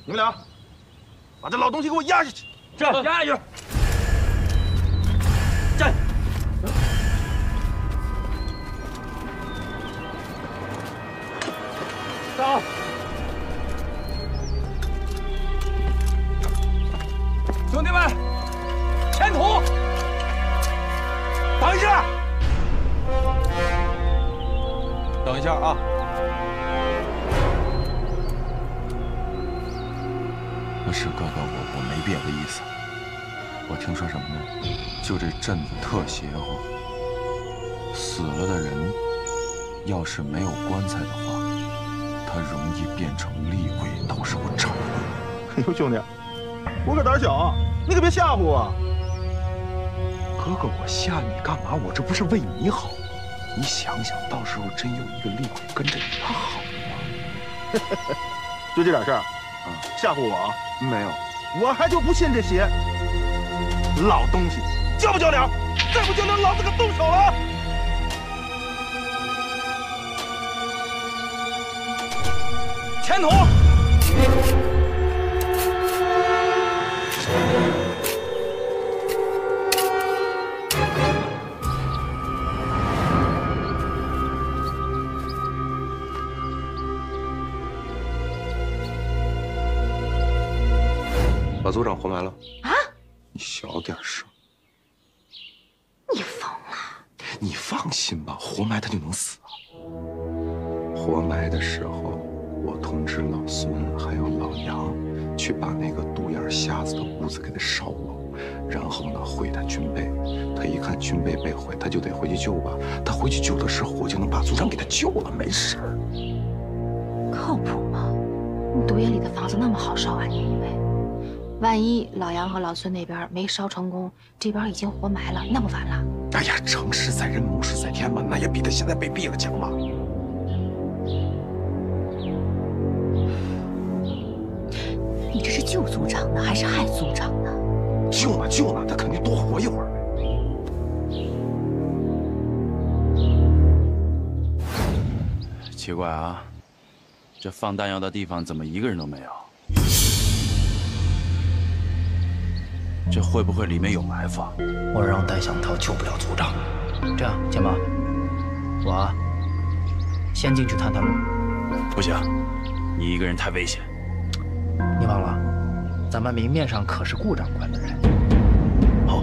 你们俩把这老东西给我压下去！ 站，压下去！站！走！兄弟们，前途！ 等一下，等一下啊！ 不是哥哥，我没别的意思。我听说什么呢？就这镇子特邪乎，死了的人要是没有棺材的话，他容易变成厉鬼，到时候找你。 哎呦，兄弟，我可胆小啊，你可别吓唬我。 哥哥，我吓你干嘛？我这不是为你好。你想想，到时候真有一个厉鬼跟着你，他好吗？ 就这点事儿，吓唬我啊？ 没有， 我还就不信这邪。老东西，交不交粮？再不交粮，老子可动手了！ 前途！ 把组长活埋了啊！ 你小点声。 你疯了！ 你放心吧，活埋他就能死啊。活埋的时候，我通知老孙还有老杨，去把那个独眼瞎子的屋子给他烧了，然后呢毁他军备。他一看军备被毁，他就得回去救吧。他回去救的时候，我就能把组长给他救了，没事儿。 靠谱吗？你独眼里的房子那么好烧啊？你以为？万一老杨和老孙那边没烧成功，这边已经活埋了，那不完了？ 哎呀，成事在人，谋事在天嘛，那也比他现在被毙了强吧？ 你这是救组长呢，还是害组长呢？ 救呢救呢，他肯定多活一会儿。 奇怪啊，这放弹药的地方怎么一个人都没有？这会不会里面有埋伏？ 我让戴向涛救不了组长。这样，钱妈，我先进去探探路。 不行，你一个人太危险。 你忘了，咱们明面上可是顾长官的人。 好。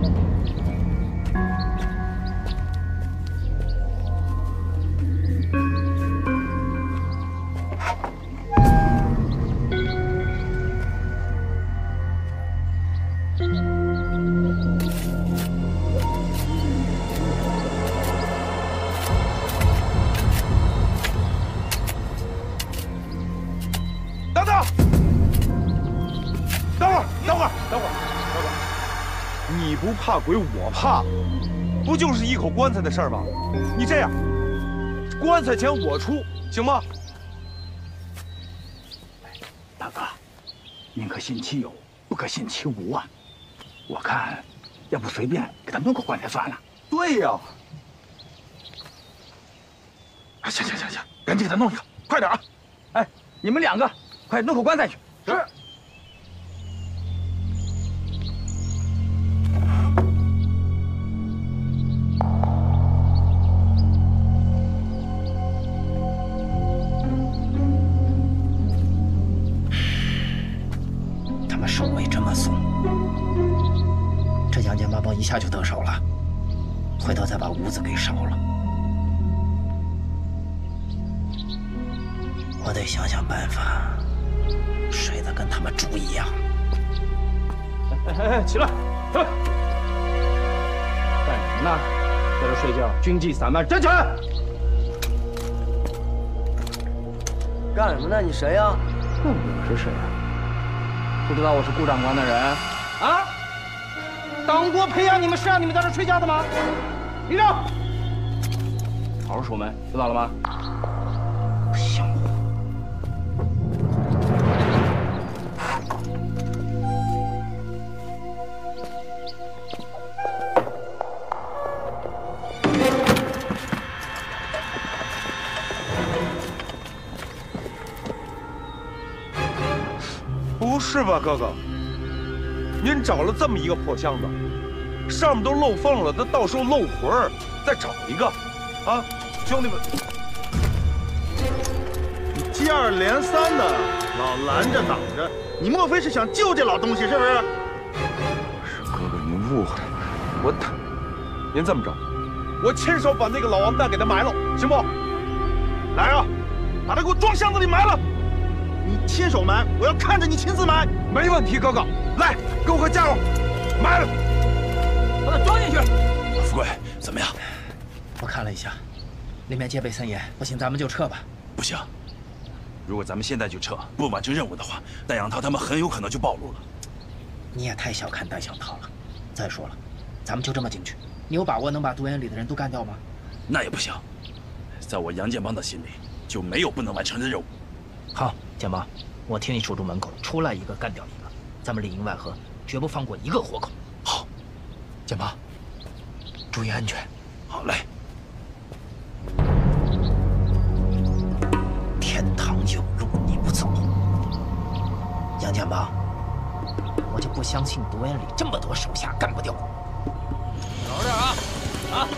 你不怕鬼，我怕，不就是一口棺材的事儿吗？你这样，棺材钱我出，行吗？ 大哥，宁可信其有，不可信其无啊！我看，要不随便给他弄个棺材算了。 对呀。 行，赶紧给他弄一个，快点啊！哎，你们两个快弄口棺材去。是。 手尾这么松，这杨家八宝一下就得手了，回头再把屋子给烧了。我得想想办法，睡得跟他们猪一样。 哎，起来，起来！干什么呢？在这睡觉？军纪散漫，站起来！ 干什么呢？你谁呀？ 我是谁呀？不知道我是顾长官的人啊？党国培养你们是让你们在这睡觉的吗？立正，好好守门，知道了吗？不像话！ 不是吧，哥哥？您找了这么一个破箱子，上面都漏缝了，那到时候漏魂儿，再找一个，啊，兄弟们， 你接二连三的老拦着挡着，你莫非是想救这老东西是不是？ 是哥哥，您误会了。 您这么着，我亲手把那个老王蛋给他埋了，行不？来啊，把他给我装箱子里埋了。 你亲手埋，我要看着你亲自埋。 没问题，哥哥，来，给我个家伙，埋了， 把它装进去。 富贵，怎么样？ 我看了一下，里面戒备森严，不行，咱们就撤吧。 不行，如果咱们现在就撤，不完成任务的话，戴阳涛他们很有可能就暴露了。 你也太小看戴小涛了。再说了，咱们就这么进去，你有把握能把毒眼里的人都干掉吗？ 那也不行，在我杨建邦的心里，就没有不能完成的任务。 好，建邦，我替你守住门口，出来一个干掉一个，咱们里应外合，绝不放过一个活口。 好， 建邦，注意安全。 好嘞。 天堂有路你不走，杨建邦，我就不相信毒眼里这么多手下干不掉。 小点啊！啊！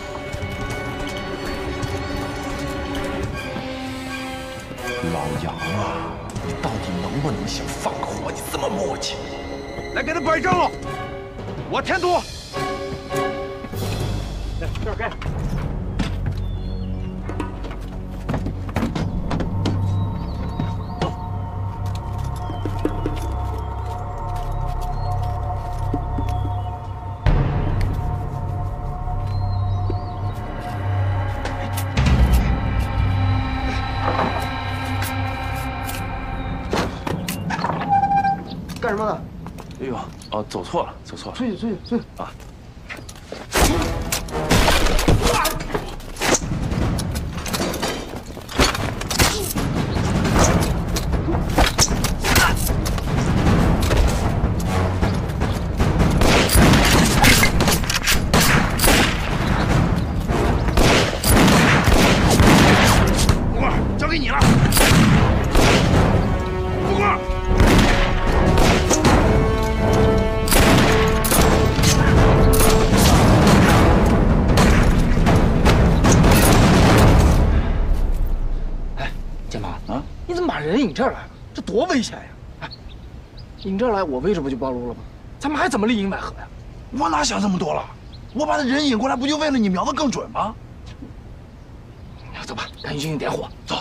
老杨啊，你到底能不能先放个火？你这么磨叽， 来给他摆正了，我添堵。来，这儿给。 干什么呢？ 哎呦，哦，走错了，走错了。 出去啊！ 不过交给你了。不过。 你怎么把人引这儿来了？这多危险呀！哎，引这儿来，我为什么就暴露了吗？咱们还怎么里应外合呀？ 我哪想这么多了？我把他人引过来，不就为了你瞄得更准吗？ 走吧，赶紧进去点火，走。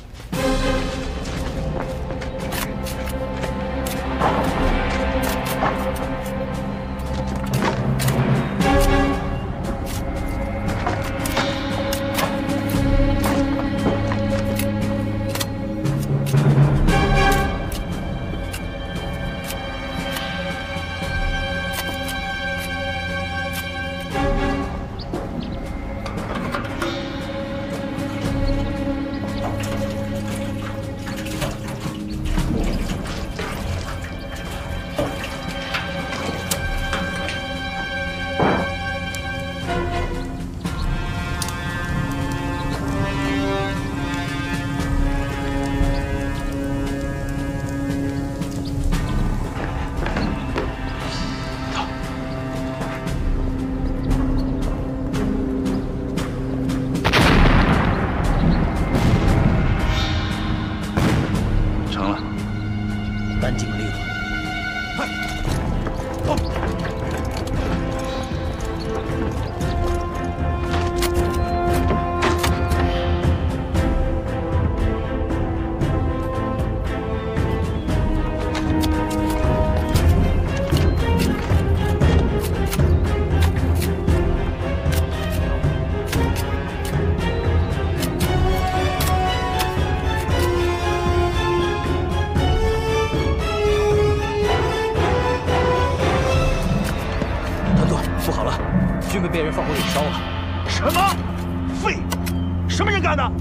军被别人放火给烧了。 什么？废物！什么人干的？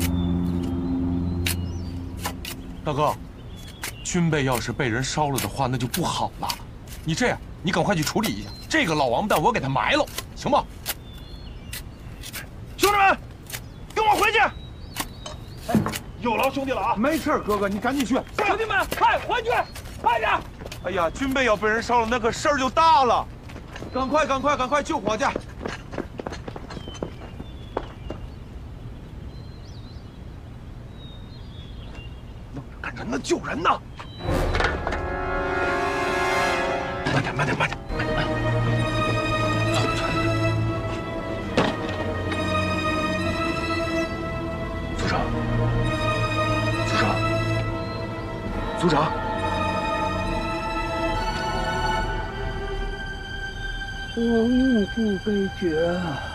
大哥，军备要是被人烧了的话，那就不好了。你这样，你赶快去处理一下这个老王八蛋，我给他埋了，行吗？ 兄弟们，跟我回去！哎，有劳兄弟了啊！ 没事，哥哥，你赶紧去。 兄弟们，快回去，快点！ 哎呀，军备要被人烧了，那可事儿就大了！赶快，赶快，赶快救火去！弄着干什么？救人呢！慢点，慢点，慢点，慢点，慢点！组长，组长，组长。 我无不被决。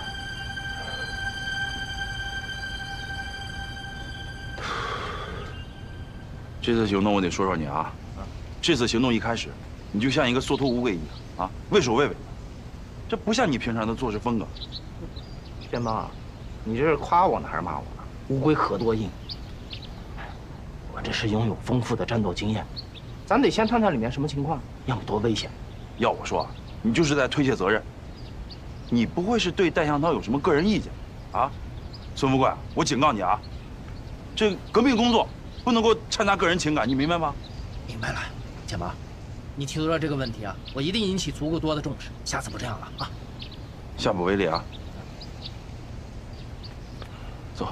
这次行动我得说说你啊，这次行动一开始，你就像一个缩头乌龟一样啊，畏首畏尾的，这不像你平常的做事风格。 天帮，你这是夸我呢还是骂我呢？乌龟壳多硬，我这是拥有丰富的战斗经验，咱得先探探里面什么情况，要么多危险。 要我说，你就是在推卸责任。你不会是对戴向涛有什么个人意见，啊？孙富贵，我警告你啊，这革命工作不能够掺杂个人情感，你明白吗？ 明白了，建毛，你提出了这个问题啊，我一定引起足够多的重视，下次不这样了啊。 下不为例啊。走。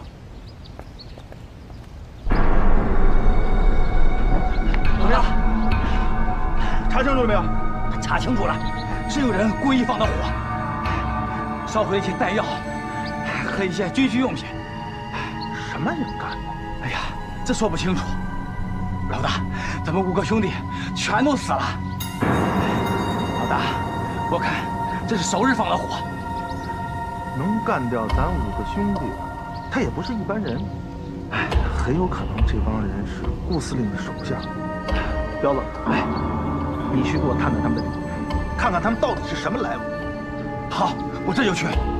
怎么样？查清楚了没有？查清楚了，是有人故意放的火，烧毁一些弹药和一些军需用品。什么人干的？哎呀，这说不清楚。老大，咱们5个兄弟全都死了。老大，我看这是熟人放的火。 能干掉咱5个兄弟，他也不是一般人。哎，很有可能这帮人是顾司令的手下。彪子，哎，你去给我探探他们的底，看看他们到底是什么来路。 好，我这就去。